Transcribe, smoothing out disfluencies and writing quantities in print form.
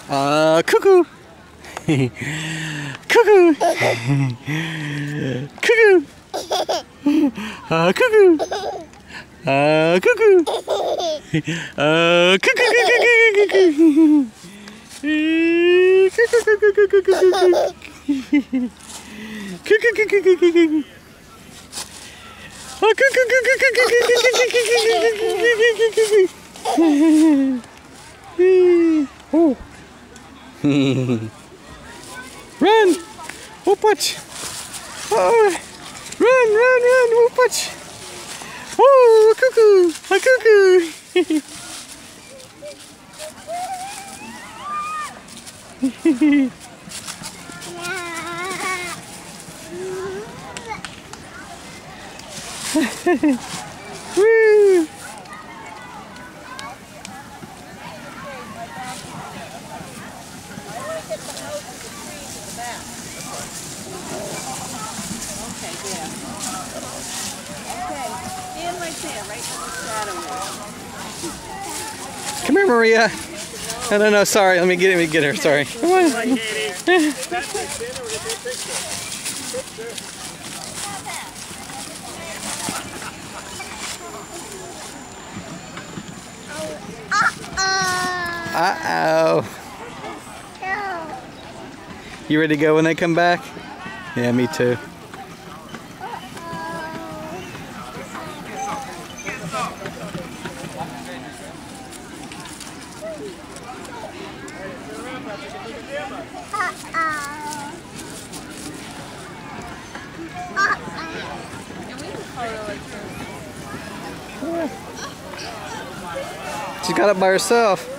Cuckoo. Cuckoo. Cuckoo. Cuckoo. Cuckoo. Run! Опач! Run! Опач! Oh, cuckoo! A cuckoo! Woo! Come here, Maria. No, sorry. Let me get her. Sorry. Come on. Uh-oh. You ready to go when they come back? Yeah, me too. She got it by herself.